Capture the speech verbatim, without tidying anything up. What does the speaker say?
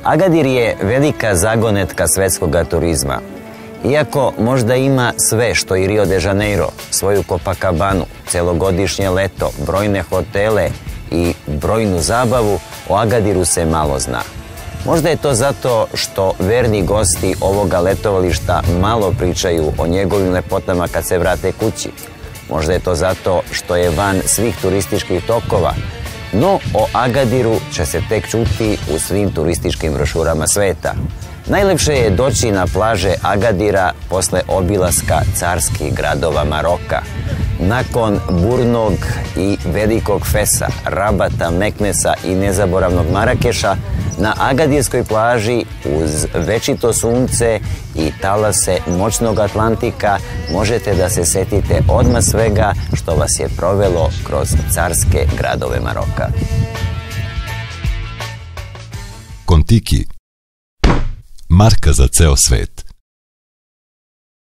Agadir je velika zagonetka svetskog turizma. Iako možda ima sve što i Rio de Janeiro, svoju Copacabanu, celogodišnje leto, brojne hotele i brojnu zabavu, o Agadiru se malo zna. Možda je to zato što verni gosti ovoga letovališta malo pričaju o njegovim lepotama kad se vrate kući. Možda je to zato što je van svih turističkih tokova, no o Agadiru će se tek čuti u svim turističkim brošurama sveta. Najlepše je doći na plaže Agadira posle obilaska carskih gradova Maroka. Nakon burnog i velikog Fesa, Rabata, Meknesa i nezaboravnog Marakeša, na Agadirskoj plaži uz večito sunce i talase moćnog Atlantika možete da se setite odmah svega što vas je provelo kroz carske gradove Maroka. Kontiki, marka za ceo svet.